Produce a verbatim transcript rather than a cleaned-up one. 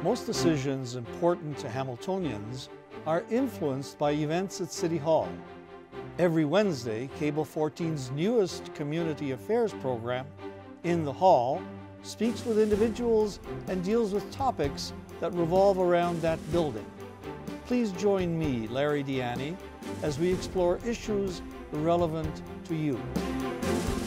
Most decisions important to Hamiltonians are influenced by events at City Hall. Every Wednesday, Cable fourteen's newest community affairs program, In the Hall, speaks with individuals and deals with topics that revolve around that building. Please join me, Larry Di Ianni, as we explore issues relevant to you.